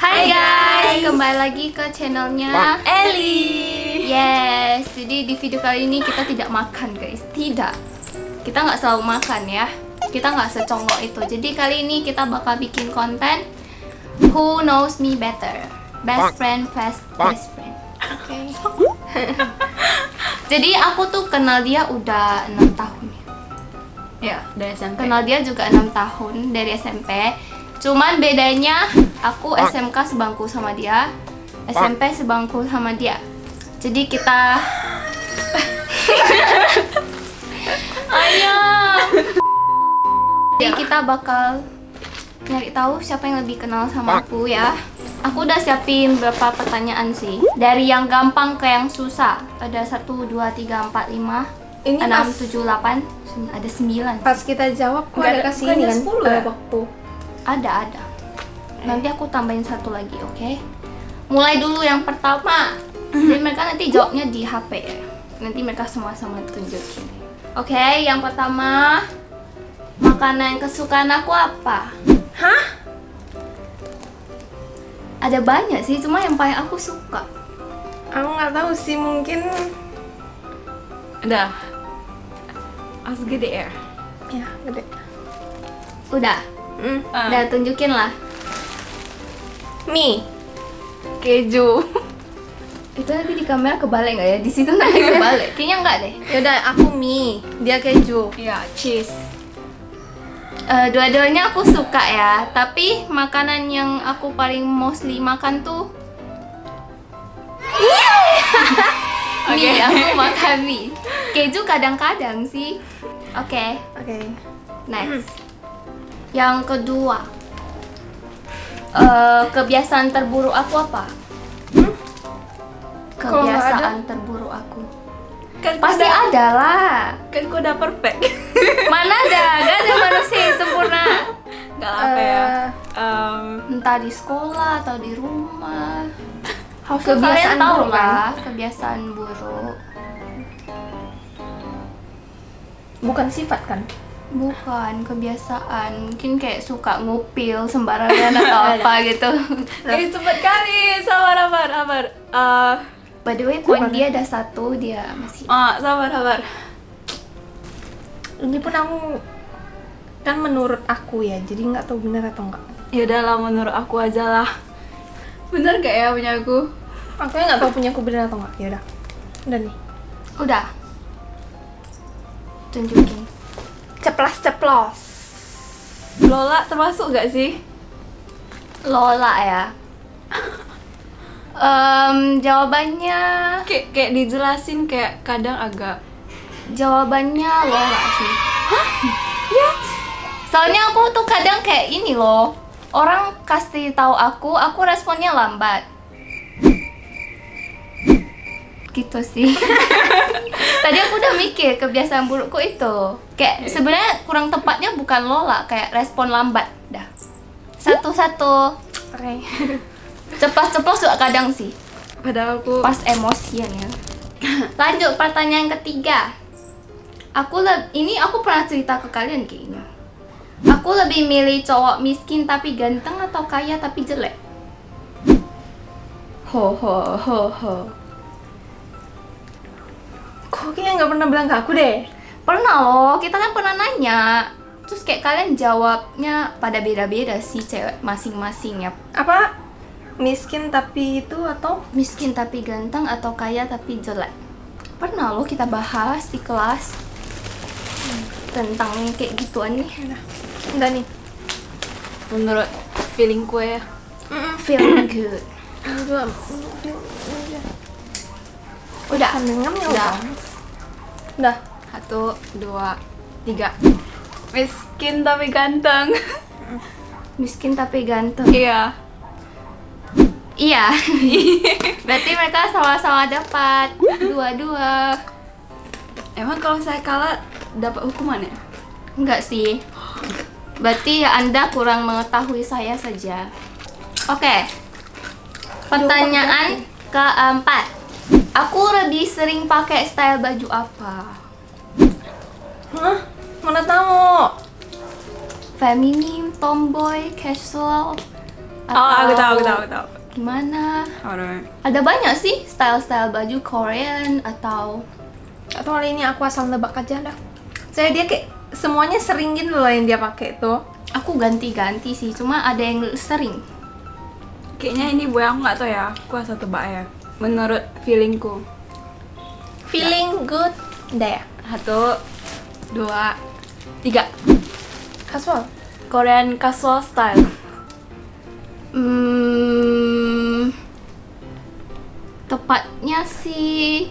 Hai guys, kembali lagi ke channelnya Eli. Yes, jadi di video kali ini kita tidak makan guys. Tidak, kita nggak selalu makan ya. Kita nggak secongok itu. Jadi kali ini kita bakal bikin konten Who Knows Me Better, Best Friend Fast Best Friend. Oke. Jadi aku tuh kenal dia udah 6 tahun Ya, dari SMP. Kenal dia juga 6 tahun dari SMP. Cuman bedanya aku SMK sebangku sama dia, SMP sebangku sama dia. Jadi kita ayam. Jadi kita bakal nyari tahu siapa yang lebih kenal sama aku ya. Aku udah siapin beberapa pertanyaan sih. Dari yang gampang ke yang susah. Ada 1, 2, 3, 4, 5, Ini 6, pas 7, 8, ada 9. pas kita jawab kok ada kasih ini kan 10 ya? waktu. Ada. Nanti aku tambahin satu lagi, oke? Mulai dulu yang pertama. Jadi mereka nanti jawabnya di HP ya. Nanti mereka sama-sama tunjukin. Oke, yang pertama, makanan kesukaan aku apa? Hah? Ada banyak sih, cuma yang paling aku suka. Aku nggak tahu sih, mungkin Udah. Asgede ya. ya gede. Udah, udah tunjukin lah. Mie, keju. Itu nanti di kamera kebalik nggak ya? Di situ nanti kebalik. Kayaknya enggak deh. Yaudah, aku mie, dia keju. Iya, cheese. Dua-duanya aku suka ya. Tapi makanan yang aku paling mostly makan tuh mie. Aku makan mie. Keju kadang-kadang sih. Oke, Oke. next. Yang kedua, kebiasaan terburuk aku apa? Kalau nggak Kebiasaan terburuk aku Kan pasti ada lah. Kan ku udah perfect. Mana ada? Gak ada manusia yang sempurna. Gak apa ya. Entah di sekolah atau di rumah. Harusnya Kebiasaan kalian tahu buruk, kan? lah, kebiasaan buruk. Bukan sifat kan? Bukan kebiasaan, mungkin kayak suka ngupil sembarangan atau apa gitu. Cepet kali. Sabar. By the way, poin dia ada 1, dia masih. Sabar. Ini pun aku kan menurut aku ya, jadi nggak tahu benar atau enggak. Ya udahlah, menurut aku aja lah. Bener gak ya punya aku? Aku nggak tahu punya aku benar atau enggak. Ya udah nih. Udah. Tunjukin. Ceplos. Lola termasuk gak sih? Lola ya. Jawabannya Kayak dijelasin kayak kadang agak. jawabannya Lola sih. Hah? Ya. Soalnya aku tuh kadang kayak ini loh. Orang kasih tahu aku responnya lambat. Gitu sih. Tadi aku udah mikir kebiasaan burukku itu. Kayak sebenarnya kurang tepatnya bukan Lola, kayak respon lambat. Dah. Satu-satu. Oke. Ceplos-ceplos juga kadang sih. Padahal aku Pas emosian ya. Lanjut pertanyaan ketiga. Ini aku pernah cerita ke kalian kayaknya. Aku lebih milih cowok miskin tapi ganteng atau kaya tapi jelek? Ho. Kok kayaknya nggak pernah bilang ke aku deh. Pernah loh, kita kan pernah nanya. Terus kayak kalian jawabnya pada beda-beda sih cewek masing-masing ya. Apa? Miskin tapi itu atau? Miskin tapi ganteng atau kaya tapi jelek? Pernah loh kita bahas di kelas tentang kayak gituan nih. Udah nih. menurut feelingku ya. Feeling good. Udah. Udah. Udah. 1, 2, 3. Miskin tapi ganteng. Miskin tapi ganteng. Iya. Iya. Berarti mereka sama-sama dapat 2-2. Emang kalau saya kalah dapat hukuman ya? Enggak sih. Berarti ya Anda kurang mengetahui saya saja. Oke. Pertanyaan keempat. Aku lebih sering pakai style baju apa? Hah? Mana tahu? Feminim, tomboy, casual, Oh, aku tahu. Gimana? Alright. Ada banyak sih style-style baju Korean atau Kali ini aku asal nebak aja dah. Saya dia kayak semuanya sering gitu loh yang dia pakai tuh. aku ganti-ganti sih, cuma ada yang sering. Kayaknya ini boy aku nggak tahu ya. Aku asal tebak ya. Menurut feelingku. Feeling good. Udah ya. 1, 2, 3. Casual. Korean casual style. Tepatnya sih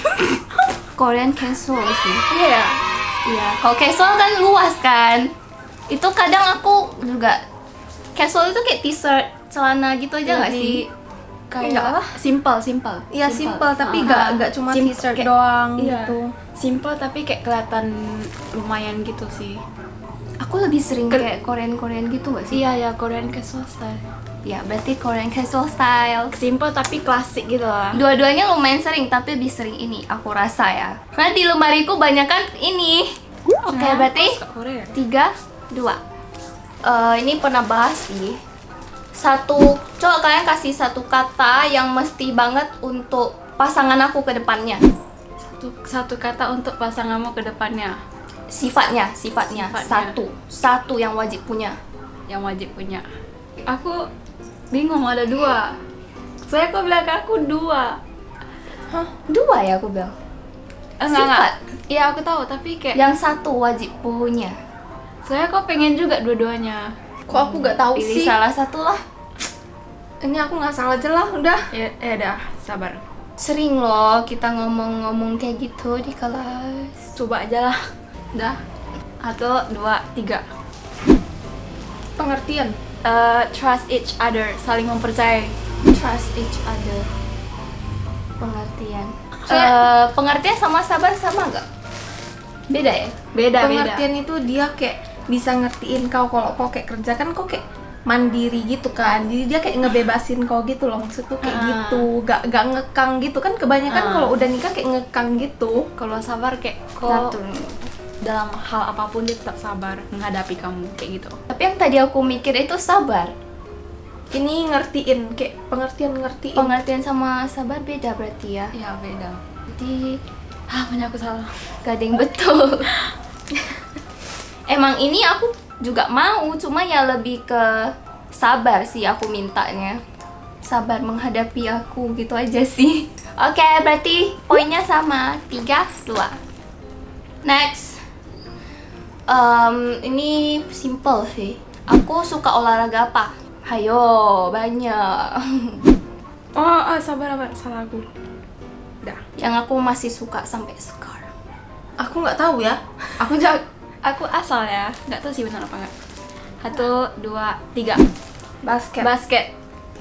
Korean casual sih. Iya ya. Iya, kalau casual kan luas kan. Itu kadang aku juga casual itu kayak t-shirt, celana gitu aja nggak sih? Enggak lah. Simple. Iya simple tapi nggak cuma Sim- t-shirt kayak- doang Iya. gitu. Simple tapi kayak kelihatan lumayan gitu sih. Aku lebih sering kayak Korean gitu nggak sih? Iya ya, Korean casual style. Ya, berarti Korean casual style. Simple tapi klasik gitu lah. Dua-duanya lumayan sering, tapi lebih sering ini aku rasa ya. Karena di lemariku banyak kan ini. Oke, berarti Suka Korea. 3, 2. Ini pernah bahas sih. Coba kalian kasih satu kata yang mesti banget untuk pasangan aku ke depannya. Satu kata untuk pasanganmu ke depannya Sifatnya. Sifatnya. Satu yang wajib punya. yang wajib punya. Aku bingung ada 2. Saya kok bilang ke aku 2. Hah? 2 ya aku bilang. Enggak. Iya aku tahu tapi kayak Yang satu wajib punya. saya kok pengen juga dua-duanya. Kok aku nggak tahu Pilih sih. salah satu lah. Ini aku nggak salah aja lah udah. Ya dah, sabar. Sering loh kita ngomong-ngomong kayak gitu di kelas. Coba aja lah. Dah. 1, 2, 3. Pengertian. Trust each other, saling mempercayai. Trust each other. Pengertian. Soalnya- Pengertian sama sabar sama nggak? Beda ya? Beda. Pengertian itu dia kayak bisa ngertiin kau kalau kau kayak kerja kan kau kayak mandiri gitu kan, jadi dia kayak ngebebasin kau gitu loh, maksudku kayak gitu, gak ngekang gitu kan, kebanyakan kalau udah nikah kayak ngekang gitu. Kalau sabar kayak kok Ngatur. dalam hal apapun dia tetap sabar menghadapi kamu kayak gitu. Tapi yang tadi aku mikir itu sabar. Ini ngertiin, kayak pengertian ngertiin. Pengertian sama sabar beda berarti ya. Iya beda. Jadi Punya aku salah. gak ada yang betul. Emang ini aku juga mau, cuma ya lebih ke sabar sih aku mintanya. Sabar menghadapi aku gitu aja sih. Oke, berarti poinnya sama. 3, 2. Next. Ini simple sih. Aku suka olahraga apa? Hayo, banyak. Sabar, salah aku. Dah. Yang aku masih suka sampai sekarang. Aku nggak tahu ya. Aku asal ya, nggak tahu sih benar apa nggak. 1, 2, 3. Basket.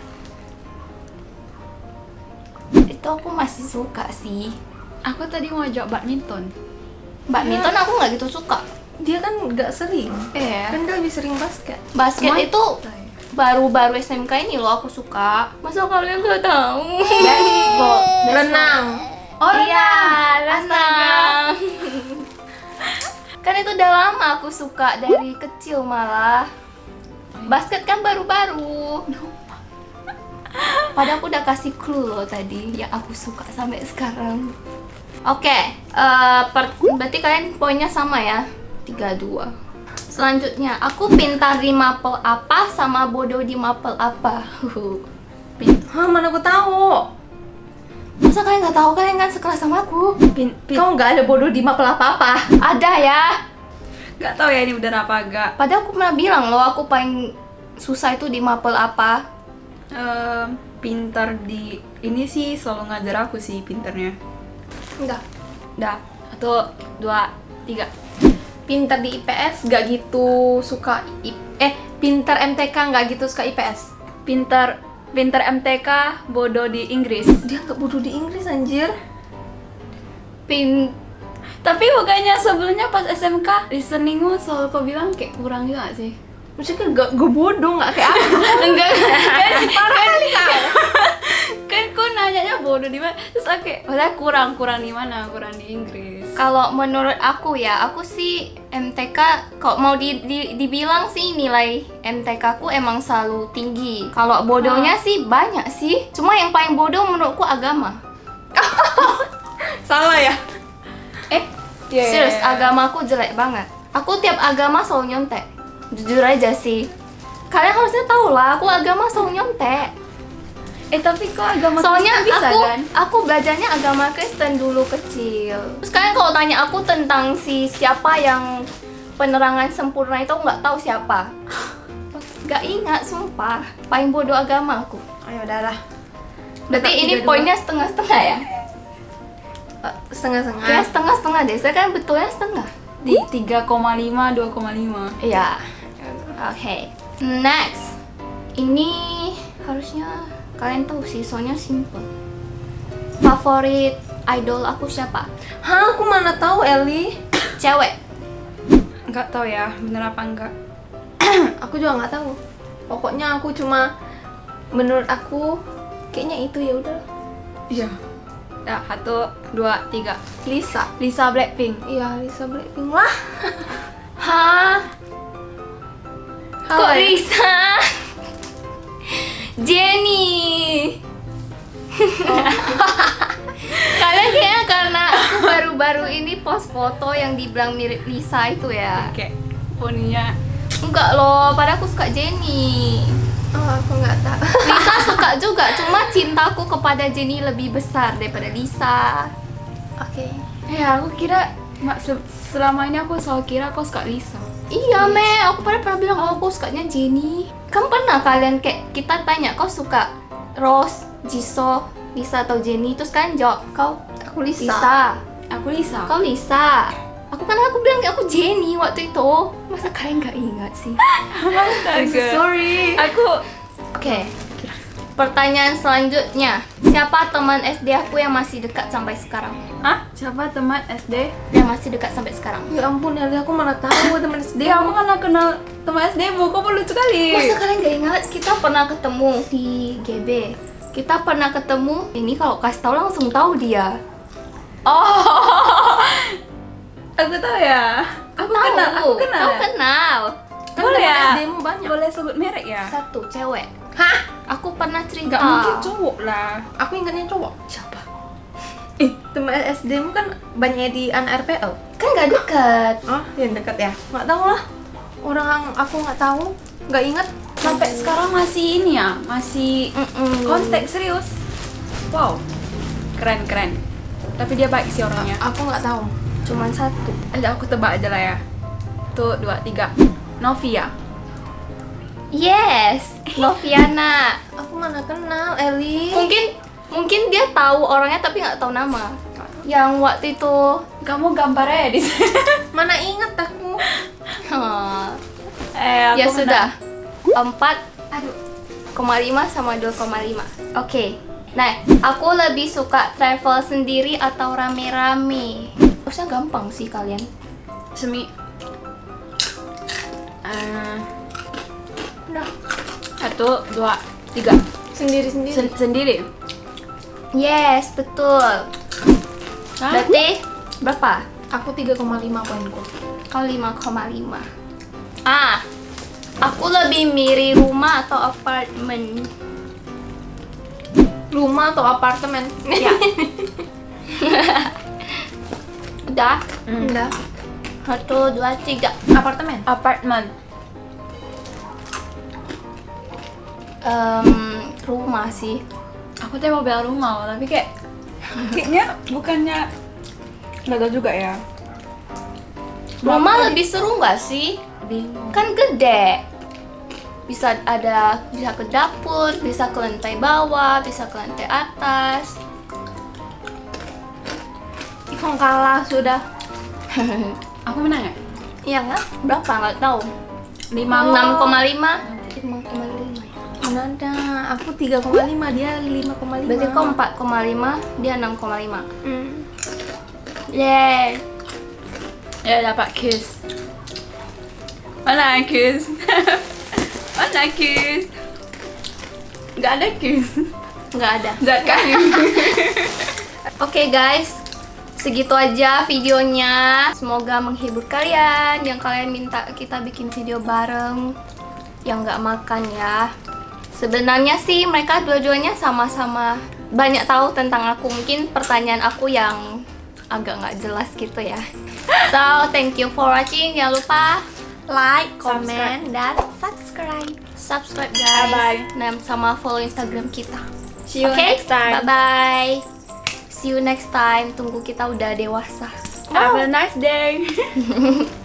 Itu aku masih suka sih. Aku tadi mau jawab badminton. Badminton aku nggak gitu suka. Dia kan nggak sering, kan dia lebih sering basket. Basket Cuma- itu baru-baru SMK ini loh aku suka. Masa kalian nggak tahu? Baseball. Renang. Oh, Iya, renang. renang. Kan itu udah lama aku suka, dari kecil malah. Basket kan baru-baru. Padahal aku udah kasih clue loh tadi yang aku suka sampai sekarang. Oke, berarti kalian poinnya sama ya? 3-2. Selanjutnya, aku pintar di mapel apa sama bodoh di mapel apa? Hah, mana aku tahu? Masa kalian nggak tahu? Kalian kan sekelas sama aku. Kau nggak ada bodoh di mapel apa-apa. Ada ya. Nggak tahu ya ini benar apa enggak. Padahal aku pernah bilang loh, aku paling susah itu di mapel apa. Pintar di ini sih selalu ngajar aku sih pintarnya. Enggak. Dah. 1, 2, 3. Pintar di IPS nggak gitu suka pintar MTK nggak gitu suka IPS. Pintar MTK, bodoh di Inggris. Dia nggak bodoh di Inggris anjir. Tapi bukannya sebelumnya pas SMK listeningmu selalu kau bilang kayak kurang gitu gak sih? Maksudnya nggak gue bodoh nggak kayak aku. Enggak kan parah kali kau. Kan ku nanyanya bodoh di mana? Terus aku kayak, kurang di mana? Kurang di Inggris. Kalau menurut aku ya, aku sih MTK kok mau dibilang sih nilai MTK ku emang selalu tinggi. Kalau bodohnya sih banyak sih. Cuma yang paling bodoh menurutku agama. Salah ya? Serius, agamaku jelek banget. Aku tiap agama selalu nyontek. Jujur aja sih. Kalian harusnya tahu lah, aku agama selalu nyontek. Tapi kok agama Soalnya Kristen bisa kan? aku belajarnya agama Kristen dulu kecil. Terus kalian kalau tanya aku tentang siapa yang penerangan sempurna itu, aku nggak tahu siapa. Gak ingat, sumpah. Paling bodoh agama aku. Ayo udahlah. Berarti ini poinnya setengah-setengah ya? Setengah-setengah. Ya setengah-setengah deh, saya kan betulnya setengah. Di 3,5, 2,5. Iya. Oke. Next. Ini harusnya kalian tahu sih, soalnya simple. Favorit idol aku siapa? Hah, aku mana tahu Eli. Cewek. Nggak tahu ya, bener apa enggak. Aku juga nggak tahu. Pokoknya aku cuma menurut aku kayaknya itu ya udah. Iya. Ya, 1, 2, 3. Lisa. Lisa Blackpink. Iya, Lisa Blackpink lah. Hah? Kok Hai. Lisa? Jennie. Kalian kayaknya karena aku baru-baru ini post foto yang dibilang mirip Lisa itu ya. Kayak poninya. Enggak loh, padahal aku suka Jennie. Oh, aku nggak tahu. Lisa suka juga, cuma cintaku kepada Jennie lebih besar daripada Lisa. Oke. Ya, aku kira selama ini aku selalu kira kau suka Lisa. Iya, aku pernah bilang aku sukanya Jennie. Kan pernah kalian kayak kita tanya kau suka Rose, Jisoo, Lisa atau Jennie, terus kalian jawab kau Aku Lisa. Lisa. Aku Lisa. Kau Lisa. Aku bilang aku Jennie waktu itu. Masa kalian nggak ingat sih? I'm so sorry. Aku Oke. Pertanyaan selanjutnya, siapa teman SD aku yang masih dekat sampai sekarang? siapa teman SD? Yang masih dekat sampai sekarang? Ya ampun Eli, aku mana tahu teman SD. Dia aku kan kenal teman SD mu, kok lucu kali. Masa kalian gak ingat? Kita pernah ketemu di GB. Kita pernah ketemu. Ini kalau kasih tahu langsung tahu dia. Oh, aku tahu ya. Aku Tahu. kenal. Aku kenal. Kau ya? kenal. Kan Boleh teman ya? SD-mu banyak. Boleh sebut merek ya? Satu cewek. Hah? Aku pernah cerita. Gak mungkin cowok lah. Aku ingatnya cowok. Siapa? Teman SD-mu kan banyak di anak RPL. Kan gak dekat. Oh, yang dekat ya? Nggak tahu lah. Orang aku nggak tahu, nggak ingat. Sampai sekarang masih ini ya, masih kontak serius. Wow, keren. Tapi dia baik sih orangnya. Aku nggak tahu. Cuman satu. Aku tebak aja lah ya. 1, 2, 3. Novia. Yes, Noviana. Aku mana kenal Eli. Mungkin dia tahu orangnya tapi nggak tahu nama. Yang waktu itu Kamu gambarnya di sini. Mana ingat aku. ya sudah. 4,5 sama 2,5. Oke. Nah, aku lebih suka travel sendiri atau rame-rame. Harusnya gampang sih kalian. Semi. Udah. 1, 2, 3. Sendiri-sendiri. Sendiri. Yes, betul. Berarti berapa? Aku 3,5 poinku. Kau 5,5. Aku lebih milih rumah atau apartemen. Rumah atau apartemen? Ya. Udah. Udah. 1, 2, 3. Apartemen. Apartemen. Rumah sih. Aku tuh mau bilang rumah, tapi kayaknya bukannya nggak tahu juga ya. Rumah lebih seru nggak sih? Bingung. Kan gede. Bisa ke dapur, bisa ke lantai bawah, bisa ke lantai atas. Ikon kalah sudah. Aku menang ya? Iya nggak? Berapa? Nggak tahu. 5,5. 5,5 ya. Mana ada? Aku 3,5, dia 5,5. Berarti kau 4,5, dia 6,5. Hmm. Yeay. Ya dapat kiss. Mana kiss? Mana kiss? Nggak ada kiss. Nggak ada. Zakat. Oke guys, segitu aja videonya. Semoga menghibur kalian yang kalian minta kita bikin video bareng yang nggak makan ya. Sebenarnya sih mereka dua-duanya sama-sama banyak tahu tentang aku. Mungkin pertanyaan aku yang agak nggak jelas gitu ya. So thank you for watching. Jangan lupa like, comment, dan subscribe guys. Bye-bye. Dan sama follow Instagram kita. See you Okay? next time. Bye-bye. See you next time. Tunggu kita udah dewasa. Have a nice day.